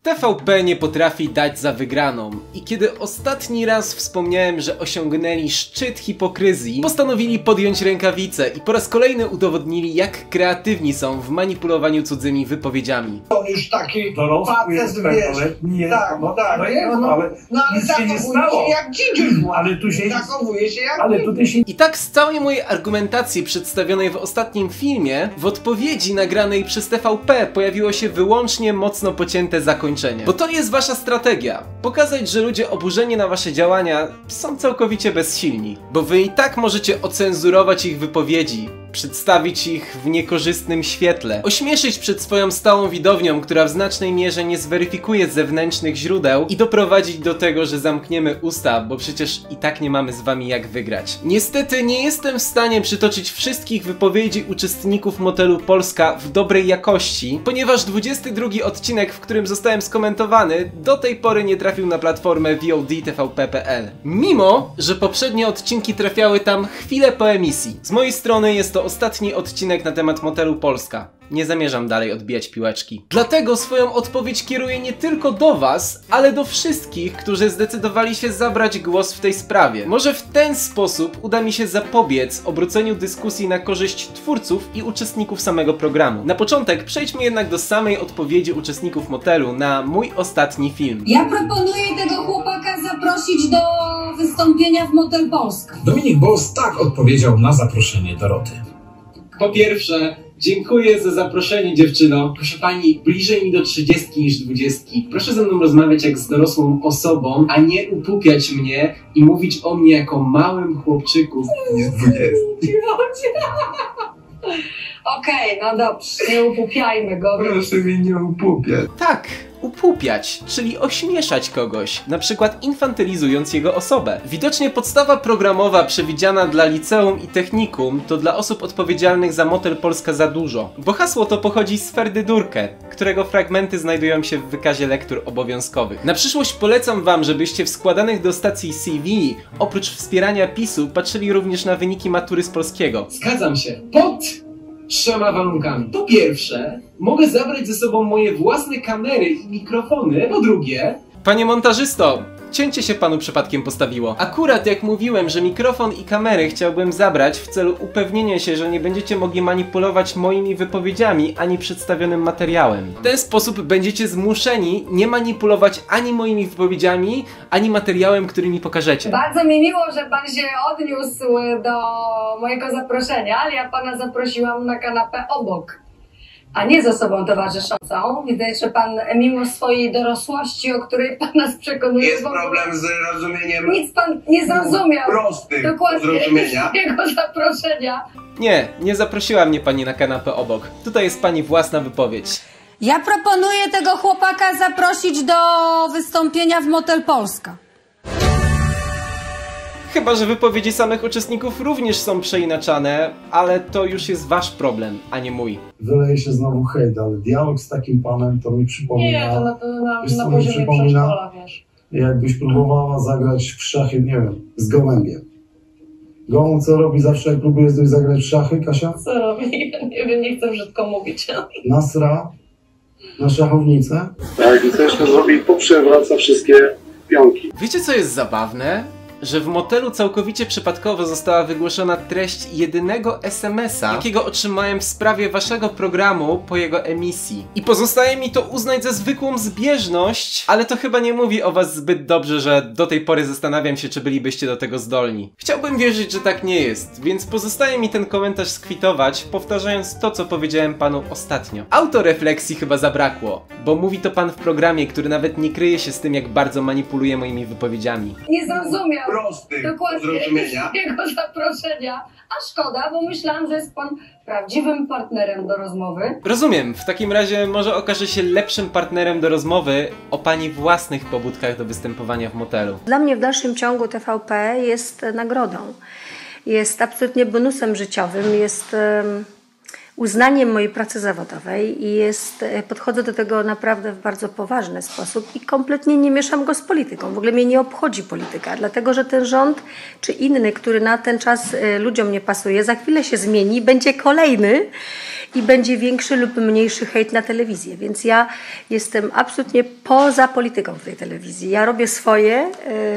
TVP nie potrafi dać za wygraną i kiedy ostatni raz wspomniałem, że osiągnęli szczyt hipokryzji, postanowili podjąć rękawice i po raz kolejny udowodnili, jak kreatywni są w manipulowaniu cudzymi wypowiedziami. On już taki facet, wiesz, tak, no tak, ale nic się nie stało. Jak dzidziuś, ale tu się zachowuje się jak ale tutaj się... I tak z całej mojej argumentacji przedstawionej w ostatnim filmie, w odpowiedzi nagranej przez TVP pojawiło się wyłącznie mocno pocięte zakończenie. Bo to jest wasza strategia. Pokazać, że ludzie oburzeni na wasze działania są całkowicie bezsilni. Bo wy i tak możecie ocenzurować ich wypowiedzi, przedstawić ich w niekorzystnym świetle, ośmieszyć przed swoją stałą widownią, która w znacznej mierze nie zweryfikuje zewnętrznych źródeł i doprowadzić do tego, że zamkniemy usta, bo przecież i tak nie mamy z wami jak wygrać. Niestety nie jestem w stanie przytoczyć wszystkich wypowiedzi uczestników Motelu Polska w dobrej jakości, ponieważ 22 odcinek, w którym zostałem skomentowany, do tej pory nie trafił na platformę VOD TVP.pl. Mimo, że poprzednie odcinki trafiały tam chwilę po emisji. Z mojej strony jest to ostatni odcinek na temat Motelu Polska. Nie zamierzam dalej odbijać piłeczki. Dlatego swoją odpowiedź kieruję nie tylko do was, ale do wszystkich, którzy zdecydowali się zabrać głos w tej sprawie. Może w ten sposób uda mi się zapobiec obróceniu dyskusji na korzyść twórców i uczestników samego programu. Na początek przejdźmy jednak do samej odpowiedzi uczestników Motelu na mój ostatni film. Ja proponuję tego chłopaka zaprosić do wystąpienia w Motel Polska. Dominik Boss tak odpowiedział na zaproszenie Doroty. Po pierwsze, dziękuję za zaproszenie, dziewczyno. Proszę pani, bliżej mi do 30 niż 20. Proszę ze mną rozmawiać jak z dorosłą osobą, a nie upupiać mnie i mówić o mnie jako małym chłopczyku. Jest 20. Okej, no dobrze, nie upupiajmy go. Proszę mnie nie upupiać. Tak, upupiać, czyli ośmieszać kogoś, na przykład infantylizując jego osobę. Widocznie podstawa programowa przewidziana dla liceum i technikum to dla osób odpowiedzialnych za Motel Polska za dużo, bo hasło to pochodzi z Ferdy Durkę, którego fragmenty znajdują się w wykazie lektur obowiązkowych. Na przyszłość polecam wam, żebyście w składanych do stacji CV oprócz wspierania PiS-u patrzyli również na wyniki matury z polskiego. Zgadzam się. Pod 3 warunkami. Po pierwsze, mogę zabrać ze sobą moje własne kamery i mikrofony. Po drugie... Panie montażysto, cięcie się panu przypadkiem postawiło. Akurat jak mówiłem, że mikrofon i kamery chciałbym zabrać w celu upewnienia się, że nie będziecie mogli manipulować moimi wypowiedziami ani przedstawionym materiałem. W ten sposób będziecie zmuszeni nie manipulować ani moimi wypowiedziami, ani materiałem, który mi pokażecie. Bardzo mi miło, że pan się odniósł do mojego zaproszenia, ale ja pana zaprosiłam na kanapę obok, a nie z osobą towarzyszącą. Widać, że pan mimo swojej dorosłości, o której pan nas przekonuje... Jest problem z rozumieniem. Nic pan nie zrozumiał. Prostych Dokładnie zrozumienia. jego zaproszenia. Nie zaprosiła mnie pani na kanapę obok. Tutaj jest pani własna wypowiedź. Ja proponuję tego chłopaka zaprosić do wystąpienia w Motel Polska. Chyba że wypowiedzi samych uczestników również są przeinaczane, ale to już jest wasz problem, a nie mój. Wyleje się znowu hejt, ale dialog z takim panem to mi przypomina... Nie, to wiesz, na co mi poziomie przypomina? przedszkola, wiesz. Jakbyś próbowała zagrać w szachy, nie wiem, z gołębiem. Gołąb co robi zawsze, jak próbuje z kimś zagrać w szachy, Kasia? Co robi? Nie wiem, nie chcę brzydko mówić. Nasra na szachownicę. Tak, i też zrobi, poprzewraca wszystkie pionki. Wiecie co jest zabawne? Że w Motelu całkowicie przypadkowo została wygłoszona treść jedynego SMS-a, jakiego otrzymałem w sprawie waszego programu po jego emisji. I pozostaje mi to uznać za zwykłą zbieżność, ale to chyba nie mówi o was zbyt dobrze, że do tej pory zastanawiam się, czy bylibyście do tego zdolni. Chciałbym wierzyć, że tak nie jest, więc pozostaje mi ten komentarz skwitować, powtarzając to, co powiedziałem panu ostatnio. Autorefleksji chyba zabrakło, bo mówi to pan w programie, który nawet nie kryje się z tym, jak bardzo manipuluje moimi wypowiedziami. Nie zrozumiał. Prostych Dokładnie zrozumienia. jego zaproszenia. A szkoda, bo myślałam, że jest pan prawdziwym partnerem do rozmowy. Rozumiem, w takim razie może okaże się lepszym partnerem do rozmowy o pani własnych pobudkach do występowania w Motelu. Dla mnie w dalszym ciągu TVP jest nagrodą. Jest absolutnie bonusem życiowym, jest uznaniem mojej pracy zawodowej i podchodzę do tego naprawdę w bardzo poważny sposób i kompletnie nie mieszam go z polityką. W ogóle mnie nie obchodzi polityka, dlatego że ten rząd czy inny, który na ten czas ludziom nie pasuje, za chwilę się zmieni, będzie kolejny i będzie większy lub mniejszy hejt na telewizję. Więc ja jestem absolutnie poza polityką w tej telewizji. Ja robię swoje,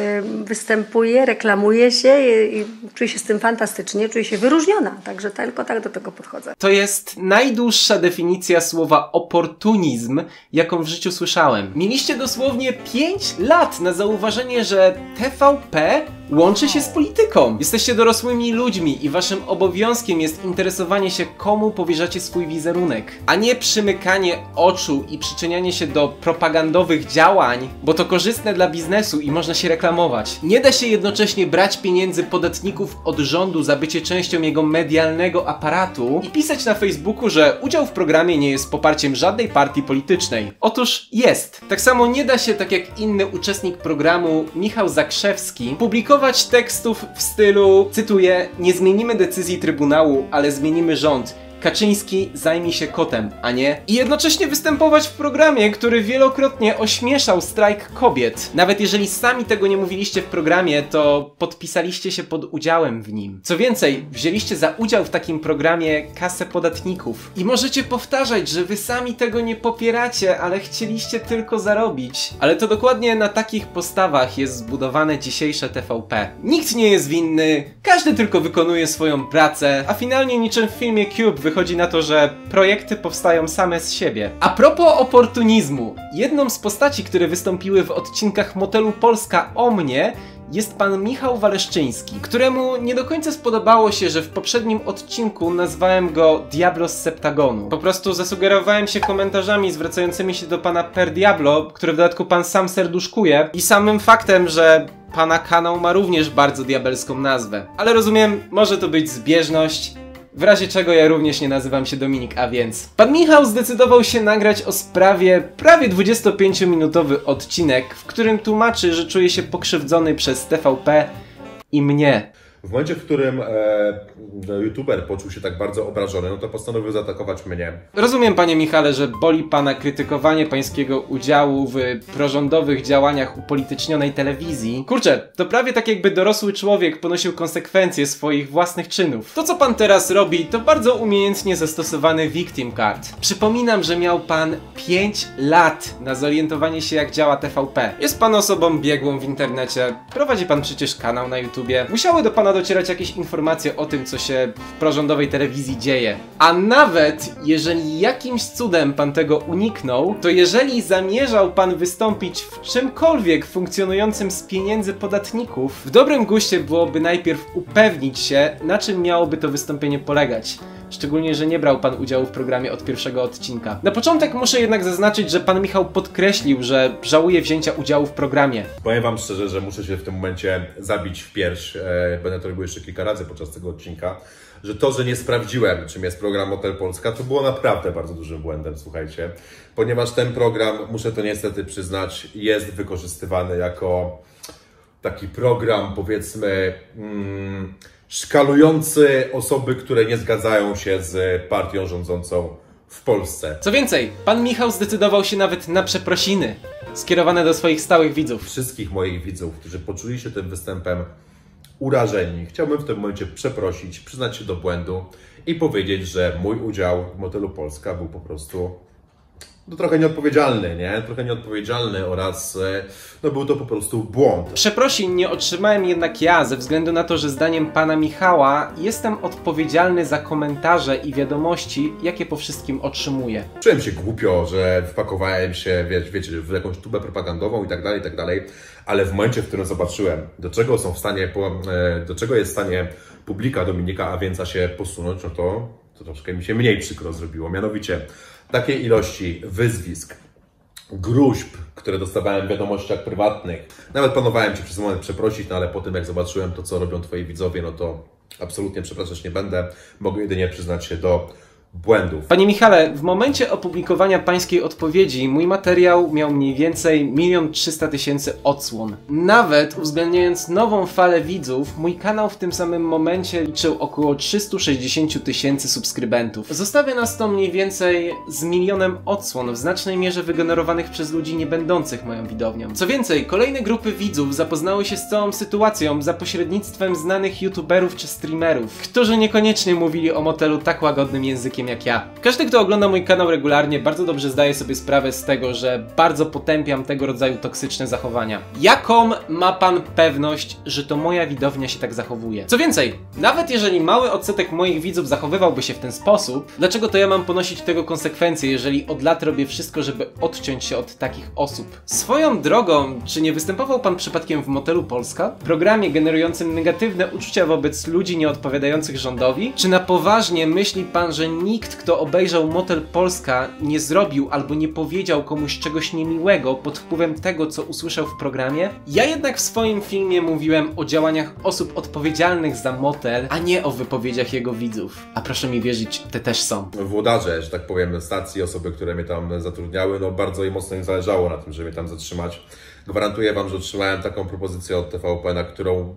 występuję, reklamuję się i czuję się z tym fantastycznie, czuję się wyróżniona. Także tylko tak do tego podchodzę. To jest najdłuższa definicja słowa oportunizm, jaką w życiu słyszałem. Mieliście dosłownie 5 lat na zauważenie, że TVP łączy się z polityką. Jesteście dorosłymi ludźmi i waszym obowiązkiem jest interesowanie się, komu powierzacie swój wizerunek, a nie przymykanie oczu i przyczynianie się do propagandowych działań, bo to korzystne dla biznesu i można się reklamować. Nie da się jednocześnie brać pieniędzy podatników od rządu za bycie częścią jego medialnego aparatu i pisać na Facebooku, że udział w programie nie jest poparciem żadnej partii politycznej. Otóż jest. Tak samo nie da się, tak jak inny uczestnik programu, Michał Zakrzewski, publikować tekstów w stylu, cytuję, nie zmienimy decyzji Trybunału, ale zmienimy rząd. Kaczyński zajmie się kotem, a nie? I jednocześnie występować w programie, który wielokrotnie ośmieszał strajk kobiet. Nawet jeżeli sami tego nie mówiliście w programie, to podpisaliście się pod udziałem w nim. Co więcej, wzięliście za udział w takim programie kasę podatników. I możecie powtarzać, że wy sami tego nie popieracie, ale chcieliście tylko zarobić. Ale to dokładnie na takich postawach jest zbudowane dzisiejsze TVP. Nikt nie jest winny, każdy tylko wykonuje swoją pracę, a finalnie niczym w filmie Cube wychodzi na to, że projekty powstają same z siebie. A propos oportunizmu, jedną z postaci, które wystąpiły w odcinkach Motelu Polska o mnie, jest pan Michał Waleszczyński, któremu nie do końca spodobało się, że w poprzednim odcinku nazwałem go Diablo z Septagonu. Po prostu zasugerowałem się komentarzami zwracającymi się do pana Per Diablo, które w dodatku pan sam serduszkuje, i samym faktem, że pana kanał ma również bardzo diabelską nazwę. Ale rozumiem, może to być zbieżność, w razie czego ja również nie nazywam się Dominik, a więc... Pan Michał zdecydował się nagrać o sprawie prawie 25-minutowy odcinek, w którym tłumaczy, że czuje się pokrzywdzony przez TVP i mnie. W momencie, w którym youtuber poczuł się tak bardzo obrażony, no to postanowił zaatakować mnie. Rozumiem, panie Michale, że boli pana krytykowanie pańskiego udziału w prorządowych działaniach upolitycznionej telewizji. Kurczę, to prawie tak jakby dorosły człowiek ponosił konsekwencje swoich własnych czynów. To, co pan teraz robi, to bardzo umiejętnie zastosowany victim card. Przypominam, że miał pan 5 lat na zorientowanie się, jak działa TVP. Jest pan osobą biegłą w internecie, prowadzi pan przecież kanał na YouTubie. Musiały do pana docierać jakieś informacje o tym, co się w prorządowej telewizji dzieje. A nawet jeżeli jakimś cudem pan tego uniknął, to jeżeli zamierzał pan wystąpić w czymkolwiek funkcjonującym z pieniędzy podatników, w dobrym guście byłoby najpierw upewnić się, na czym miałoby to wystąpienie polegać. Szczególnie, że nie brał pan udziału w programie od pierwszego odcinka. Na początek muszę jednak zaznaczyć, że pan Michał podkreślił, że żałuje wzięcia udziału w programie. Powiem wam szczerze, że muszę się w tym momencie zabić w pierś, będę to robił jeszcze kilka razy podczas tego odcinka, że to, że nie sprawdziłem, czym jest program Motel Polska, to było naprawdę bardzo dużym błędem, słuchajcie. Ponieważ ten program, muszę to niestety przyznać, jest wykorzystywany jako taki program, powiedzmy, szkalujący osoby, które nie zgadzają się z partią rządzącą w Polsce. Co więcej, pan Michał zdecydował się nawet na przeprosiny skierowane do swoich stałych widzów. Wszystkich moich widzów, którzy poczuli się tym występem urażeni, chciałbym w tym momencie przeprosić, przyznać się do błędu i powiedzieć, że mój udział w Motelu Polska był po prostu trochę nieodpowiedzialny, nie? Trochę nieodpowiedzialny oraz no był to po prostu błąd. Przeprosin nie otrzymałem jednak ja, ze względu na to, że zdaniem pana Michała jestem odpowiedzialny za komentarze i wiadomości, jakie po wszystkim otrzymuję. Czułem się głupio, że wpakowałem się, wiecie, w jakąś tubę propagandową i tak dalej, ale w momencie, w którym zobaczyłem, do czego jest w stanie publika Dominika Awięca się posunąć, no to troszkę mi się mniej przykro zrobiło. Mianowicie takiej ilości wyzwisk, gruźb, które dostawałem w wiadomościach prywatnych. Nawet planowałem Cię przez moment przeprosić, no ale po tym jak zobaczyłem to, co robią Twoi widzowie, no to absolutnie przepraszać nie będę. Mogę jedynie przyznać się do błędów. Panie Michale, w momencie opublikowania pańskiej odpowiedzi mój materiał miał mniej więcej 1 300 000 odsłon. Nawet uwzględniając nową falę widzów, mój kanał w tym samym momencie liczył około 360 000 subskrybentów. Zostawia nas to mniej więcej z 1 milionem odsłon, w znacznej mierze wygenerowanych przez ludzi nie będących moją widownią. Co więcej, kolejne grupy widzów zapoznały się z całą sytuacją za pośrednictwem znanych youtuberów czy streamerów, którzy niekoniecznie mówili o motelu tak łagodnym językiem jak ja. Każdy, kto ogląda mój kanał regularnie, bardzo dobrze zdaje sobie sprawę z tego, że bardzo potępiam tego rodzaju toksyczne zachowania. Jaką ma pan pewność, że to moja widownia się tak zachowuje? Co więcej, nawet jeżeli mały odsetek moich widzów zachowywałby się w ten sposób, dlaczego to ja mam ponosić tego konsekwencje, jeżeli od lat robię wszystko, żeby odciąć się od takich osób? Swoją drogą, czy nie występował pan przypadkiem w Motelu Polska? Programie generującym negatywne uczucia wobec ludzi nieodpowiadających rządowi? Czy na poważnie myśli pan, że nikt, kto obejrzał Motel Polska, nie zrobił albo nie powiedział komuś czegoś niemiłego pod wpływem tego, co usłyszał w programie? Ja jednak w swoim filmie mówiłem o działaniach osób odpowiedzialnych za motel, a nie o wypowiedziach jego widzów. A proszę mi wierzyć, te też są. Włodarze, że tak powiem, stacji, osoby, które mnie tam zatrudniały, no bardzo im mocno im zależało na tym, żeby mnie tam zatrzymać. Gwarantuję wam, że otrzymałem taką propozycję od TVP, na którą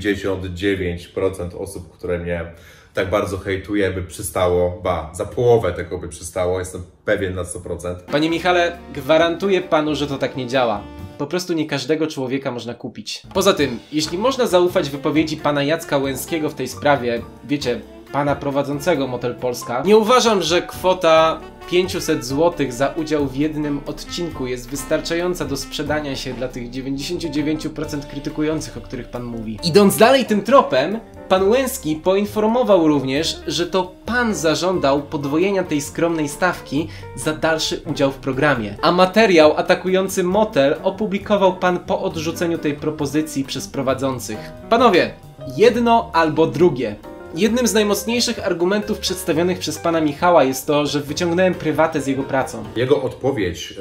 99% osób, które mnie tak bardzo hejtuje, by przystało, za połowę tego by przystało, jestem pewien na 100%. Panie Michale, gwarantuję panu, że to tak nie działa. Po prostu nie każdego człowieka można kupić. Poza tym, jeśli można zaufać wypowiedzi pana Jacka Łęckiego w tej sprawie, wiecie, pana prowadzącego Motel Polska, nie uważam, że kwota 500 zł za udział w jednym odcinku jest wystarczająca do sprzedania się dla tych 99% krytykujących, o których pan mówi. Idąc dalej tym tropem, pan Łęcki poinformował również, że to pan zażądał podwojenia tej skromnej stawki za dalszy udział w programie. A materiał atakujący motel opublikował pan po odrzuceniu tej propozycji przez prowadzących. Panowie, jedno albo drugie. Jednym z najmocniejszych argumentów przedstawionych przez pana Michała jest to, że wyciągnąłem prywatę z jego pracą. Jego odpowiedź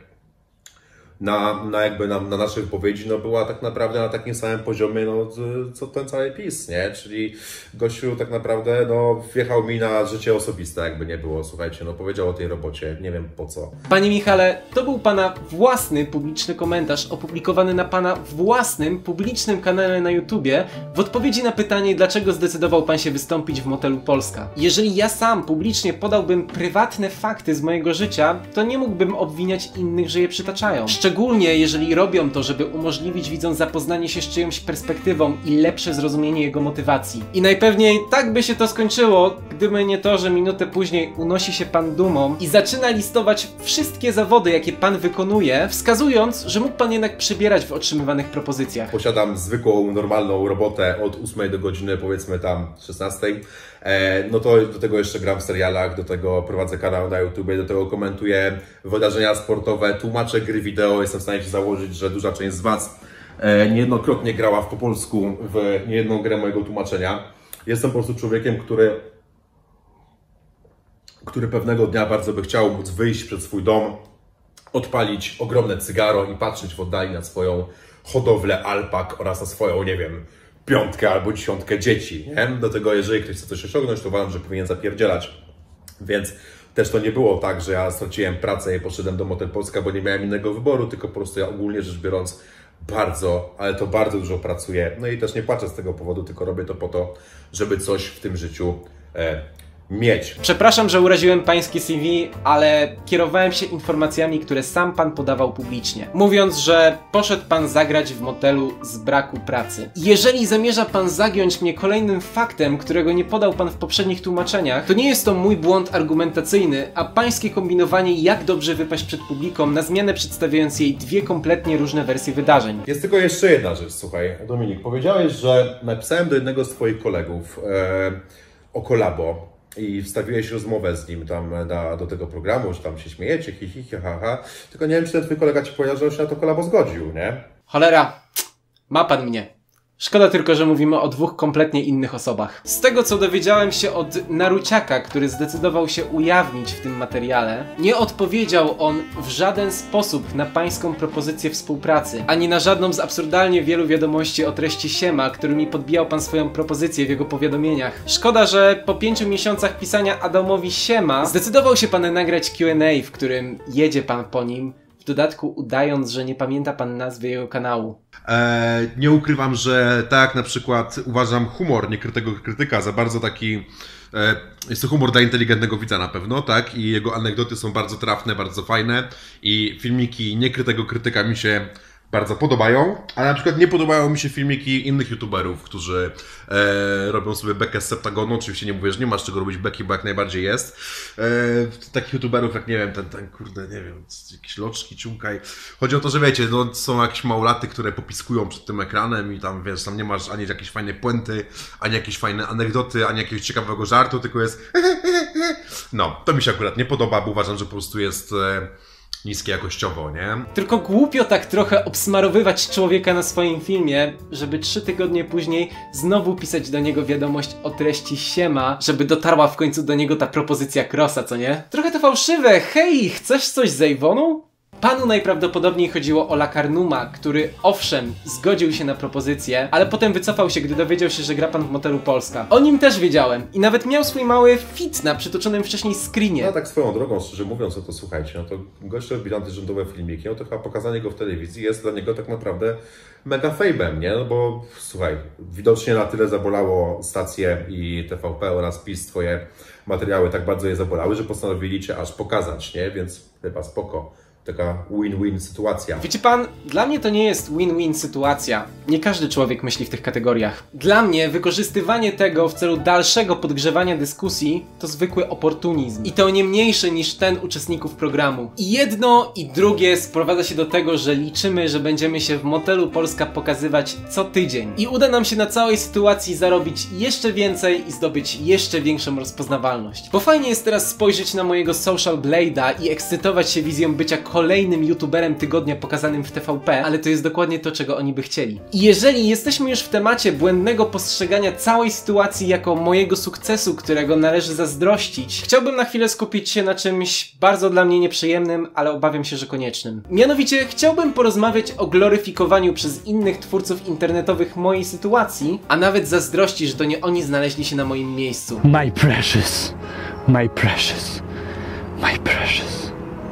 na nasze wypowiedzi była tak naprawdę na takim samym poziomie, co ten cały PiS, nie? Czyli gościu tak naprawdę wjechał mi na życie osobiste, jakby nie było, słuchajcie, powiedział o tej robocie, nie wiem po co. Panie Michale, to był pana własny publiczny komentarz opublikowany na pana własnym publicznym kanale na YouTubie w odpowiedzi na pytanie, dlaczego zdecydował pan się wystąpić w Motelu Polska. Jeżeli ja sam publicznie podałbym prywatne fakty z mojego życia, to nie mógłbym obwiniać innych, że je przytaczają. Szczególnie jeżeli robią to, żeby umożliwić widzom zapoznanie się z czyjąś perspektywą i lepsze zrozumienie jego motywacji. I najpewniej tak by się to skończyło, gdyby nie to, że minutę później unosi się pan dumą i zaczyna listować wszystkie zawody, jakie pan wykonuje, wskazując, że mógł pan jednak przybierać w otrzymywanych propozycjach. Posiadam zwykłą, normalną robotę od 8 do godziny, powiedzmy tam 16. No to do tego jeszcze gram w serialach, do tego prowadzę kanał na YouTube, do tego komentuję wydarzenia sportowe, tłumaczę gry wideo. Jestem w stanie się założyć, że duża część z was niejednokrotnie grała po polsku w niejedną grę mojego tłumaczenia. Jestem po prostu człowiekiem, który pewnego dnia bardzo by chciał móc wyjść przed swój dom, odpalić ogromne cygaro i patrzeć w oddali na swoją hodowlę alpak oraz na swoją, nie wiem, 5 albo 10 dzieci, nie? Do tego, jeżeli ktoś chce coś osiągnąć, to uważam, że powinien zapierdzielać. Więc też to nie było tak, że ja straciłem pracę i poszedłem do Motel Polska, bo nie miałem innego wyboru, tylko po prostu ja ogólnie rzecz biorąc bardzo, ale to bardzo dużo pracuję. No i też nie płaczę z tego powodu, tylko robię to po to, żeby coś w tym życiu mieć. Przepraszam, że uraziłem pańskie CV, ale kierowałem się informacjami, które sam pan podawał publicznie, mówiąc, że poszedł pan zagrać w motelu z braku pracy. Jeżeli zamierza pan zagiąć mnie kolejnym faktem, którego nie podał pan w poprzednich tłumaczeniach, to nie jest to mój błąd argumentacyjny, a pańskie kombinowanie, jak dobrze wypaść przed publiką, na zmianę przedstawiając jej dwie kompletnie różne wersje wydarzeń. Jest tylko jeszcze jedna rzecz, słuchaj, Dominik, powiedziałeś, że napisałem do jednego z twoich kolegów o kolabo i wstawiłeś rozmowę z nim tam do tego programu, że tam się śmiejecie, ha. Tylko nie wiem, czy ten twój kolega ci powiedział, że on się na to kolabo zgodził, nie? Cholera, ma pan mnie. Szkoda tylko, że mówimy o dwóch kompletnie innych osobach. Z tego, co dowiedziałem się od Naruciaka, który zdecydował się ujawnić w tym materiale, nie odpowiedział on w żaden sposób na pańską propozycję współpracy, ani na żadną z absurdalnie wielu wiadomości o treści siema, którymi podbijał pan swoją propozycję w jego powiadomieniach. Szkoda, że po 5 miesiącach pisania Adamowi siema, zdecydował się pan nagrać Q&A, w którym jedzie pan po nim, w dodatku udając, że nie pamięta pan nazwy jego kanału. Nie ukrywam, że tak na przykład uważam humor niekrytego krytyka za bardzo taki... Jest to humor dla inteligentnego widza na pewno, tak? I jego anegdoty są bardzo trafne, bardzo fajne. I filmiki niekrytego krytyka mi się bardzo podobają, ale na przykład nie podobają mi się filmiki innych youtuberów, którzy robią sobie bekę z septagonu. Oczywiście nie mówię, że nie masz czego robić beki, bo jak najbardziej jest. Takich youtuberów jak, nie wiem, ten kurde, nie wiem, jakieś loczki, ciunkaj. Chodzi o to, że wiecie, no, są jakieś małolaty, które popiskują przed tym ekranem i tam, wiesz, tam nie masz ani jakiejś fajnej puenty, ani jakieś fajne anegdoty, ani jakiegoś ciekawego żartu, tylko jest no, to mi się akurat nie podoba, bo uważam, że po prostu jest... niskie jakościowo, nie? Tylko głupio tak trochę obsmarowywać człowieka na swoim filmie, żeby 3 tygodnie później znowu pisać do niego wiadomość o treści siema, żeby dotarła w końcu do niego ta propozycja Crossa, co nie? Trochę to fałszywe. Hej, chcesz coś z Avonu? Panu najprawdopodobniej chodziło o Lakarnuma, który owszem, zgodził się na propozycję, ale potem wycofał się, gdy dowiedział się, że gra pan w Motelu Polska. O nim też wiedziałem i nawet miał swój mały fit na przytoczonym wcześniej screenie. No tak swoją drogą, szczerze mówiąc, to słuchajcie, no to gość robi antyrządowe filmiki, no to chyba pokazanie go w telewizji jest dla niego tak naprawdę mega fejbem, nie? No bo słuchaj, widocznie na tyle zabolało stację i TVP oraz PiS twoje materiały, tak bardzo je zabolały, że postanowili cię aż pokazać, nie? Więc chyba spoko. Taka win-win sytuacja. Wiecie pan, dla mnie to nie jest win-win sytuacja. Nie każdy człowiek myśli w tych kategoriach. Dla mnie wykorzystywanie tego w celu dalszego podgrzewania dyskusji to zwykły oportunizm. I to nie mniejszy niż ten uczestników programu. I jedno i drugie sprowadza się do tego, że liczymy, że będziemy się w Motelu Polska pokazywać co tydzień. I uda nam się na całej sytuacji zarobić jeszcze więcej i zdobyć jeszcze większą rozpoznawalność. Bo fajnie jest teraz spojrzeć na mojego Social Blade'a i ekscytować się wizją bycia kolejnym youtuberem tygodnia pokazanym w TVP, ale to jest dokładnie to, czego oni by chcieli. I jeżeli jesteśmy już w temacie błędnego postrzegania całej sytuacji jako mojego sukcesu, którego należy zazdrościć, chciałbym na chwilę skupić się na czymś bardzo dla mnie nieprzyjemnym, ale obawiam się, że koniecznym. Mianowicie chciałbym porozmawiać o gloryfikowaniu przez innych twórców internetowych mojej sytuacji, a nawet zazdrościć, że to nie oni znaleźli się na moim miejscu. My precious, my precious, my precious.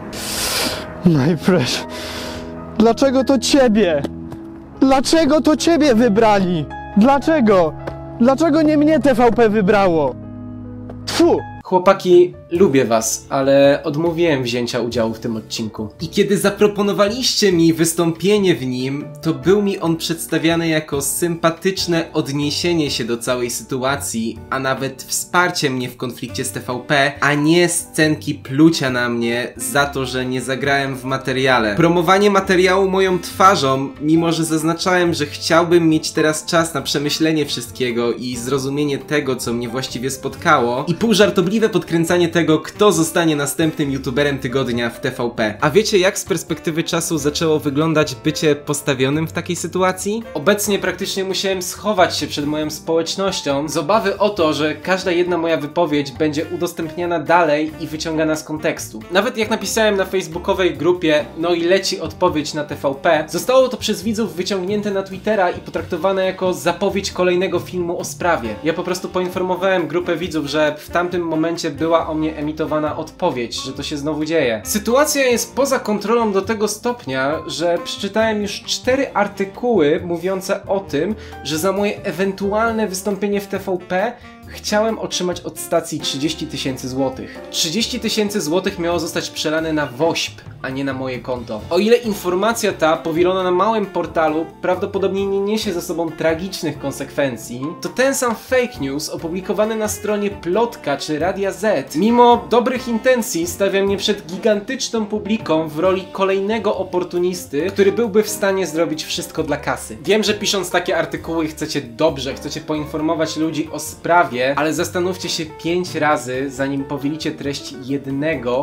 My precious. Dlaczego to ciebie? Dlaczego to ciebie wybrali? Dlaczego? Dlaczego nie mnie TVP wybrało? Tfu! Chłopaki, lubię was, ale odmówiłem wzięcia udziału w tym odcinku. I kiedy zaproponowaliście mi wystąpienie w nim, to był mi on przedstawiany jako sympatyczne odniesienie się do całej sytuacji, a nawet wsparcie mnie w konflikcie z TVP, a nie scenki plucia na mnie za to, że nie zagrałem w materiale. Promowanie materiału moją twarzą, mimo że zaznaczałem, że chciałbym mieć teraz czas na przemyślenie wszystkiego i zrozumienie tego, co mnie właściwie spotkało, i półżartobliwe podkręcanie tego, kto zostanie następnym youtuberem tygodnia w TVP. A wiecie, jak z perspektywy czasu zaczęło wyglądać bycie postawionym w takiej sytuacji? Obecnie praktycznie musiałem schować się przed moją społecznością z obawy o to, że każda jedna moja wypowiedź będzie udostępniana dalej i wyciągana z kontekstu. Nawet jak napisałem na facebookowej grupie "No i leci odpowiedź na TVP", zostało to przez widzów wyciągnięte na Twittera i potraktowane jako zapowiedź kolejnego filmu o sprawie. Ja po prostu poinformowałem grupę widzów, że w tamtym momencie była o mnie emitowana odpowiedź, że to się znowu dzieje. Sytuacja jest poza kontrolą do tego stopnia, że przeczytałem już 4 artykuły mówiące o tym, że za moje ewentualne wystąpienie w TVP chciałem otrzymać od stacji 30 000 złotych. 30 000 złotych miało zostać przelane na WOŚP, a nie na moje konto. O ile informacja ta, powielona na małym portalu, prawdopodobnie nie niesie ze sobą tragicznych konsekwencji, to ten sam fake news opublikowany na stronie Plotka czy Radia Z, mimo dobrych intencji, stawia mnie przed gigantyczną publiką w roli kolejnego oportunisty, który byłby w stanie zrobić wszystko dla kasy. Wiem, że pisząc takie artykuły chcecie dobrze, chcecie poinformować ludzi o sprawie, ale zastanówcie się 5 razy, zanim powielicie treść jednego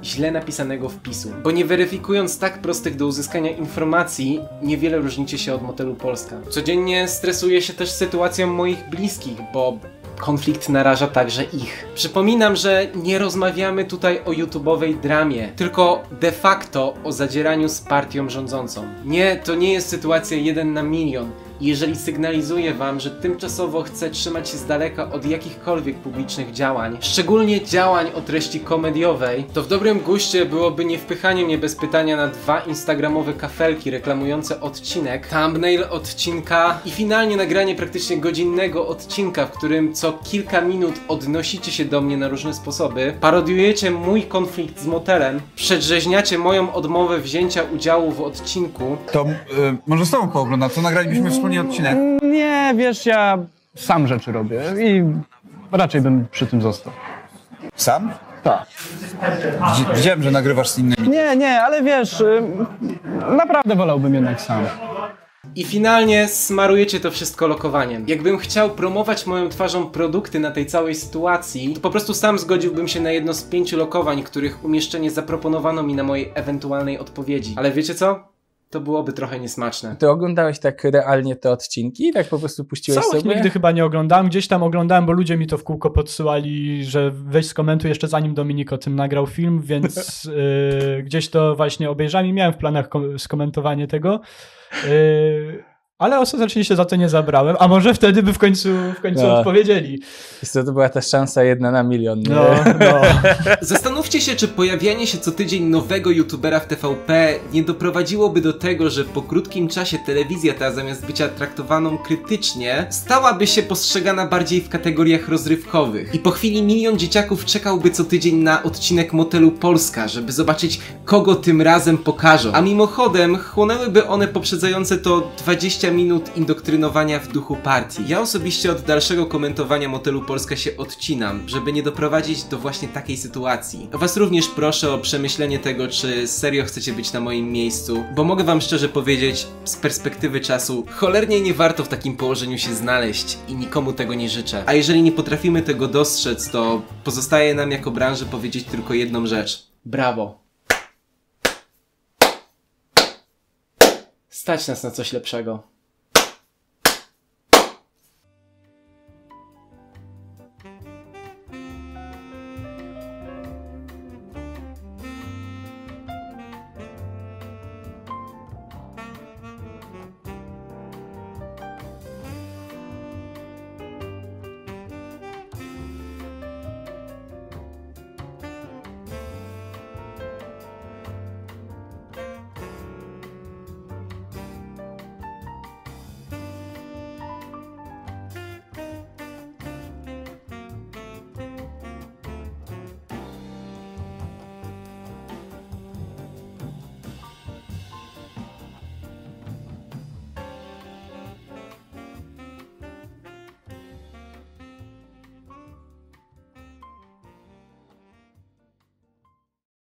źle napisanego wpisu. Bo nie weryfikując tak prostych do uzyskania informacji, niewiele różnicie się od Motelu Polska. Codziennie stresuję się też sytuacją moich bliskich, bo konflikt naraża także ich. Przypominam, że nie rozmawiamy tutaj o YouTube'owej dramie, tylko de facto o zadzieraniu z partią rządzącą. Nie, to nie jest sytuacja 1 na milion. Jeżeli sygnalizuję wam, że tymczasowo chcę trzymać się z daleka od jakichkolwiek publicznych działań, szczególnie działań o treści komediowej, to w dobrym guście byłoby nie wpychanie mnie bez pytania na 2 instagramowe kafelki reklamujące odcinek, thumbnail odcinka i finalnie nagranie praktycznie godzinnego odcinka, w którym co kilka minut odnosicie się do mnie na różne sposoby, parodiujecie mój konflikt z motelem, przedrzeźniacie moją odmowę wzięcia udziału w odcinku. To może z tobą pooglądam, to nagralibyśmy wspólnie odcinek. Nie, wiesz, ja sam rzeczy robię i raczej bym przy tym został. Sam? Tak. Widziałem, że nagrywasz z innymi. Nie, ale wiesz, naprawdę wolałbym jednak sam. I finalnie smarujecie to wszystko lokowaniem. Jakbym chciał promować moją twarzą produkty na tej całej sytuacji, to po prostu sam zgodziłbym się na jedno z 5 lokowań, których umieszczenie zaproponowano mi na mojej ewentualnej odpowiedzi. Ale wiecie co? To byłoby trochę niesmaczne. Ty oglądałeś tak realnie te odcinki? Tak po prostu puściłeś Całych sobie? nigdy chyba nie oglądałem. Gdzieś tam oglądałem, bo ludzie mi to w kółko podsyłali, że weź skomentuj jeszcze zanim Dominik o tym nagrał film, więc gdzieś to właśnie obejrzałem i miałem w planach skomentowanie tego. Ale ostatecznie się za to nie zabrałem, a może wtedy by w końcu odpowiedzieli. To była ta szansa 1 na milion. Nie? No. Zastanówcie się, czy pojawianie się co tydzień nowego youtubera w TVP nie doprowadziłoby do tego, że po krótkim czasie telewizja ta zamiast bycia traktowaną krytycznie, stałaby się postrzegana bardziej w kategoriach rozrywkowych. I po chwili 1 milion dzieciaków czekałby co tydzień na odcinek Motelu Polska, żeby zobaczyć, kogo tym razem pokażą. A mimochodem chłonęłyby one poprzedzające to 20 minut indoktrynowania w duchu partii. Ja osobiście od dalszego komentowania Motelu Polska się odcinam, żeby nie doprowadzić do właśnie takiej sytuacji. Was również proszę o przemyślenie tego, czy serio chcecie być na moim miejscu, bo mogę wam szczerze powiedzieć, z perspektywy czasu, cholernie nie warto w takim położeniu się znaleźć i nikomu tego nie życzę. A jeżeli nie potrafimy tego dostrzec, to pozostaje nam jako branży powiedzieć tylko jedną rzecz. Brawo. Stać nas na coś lepszego.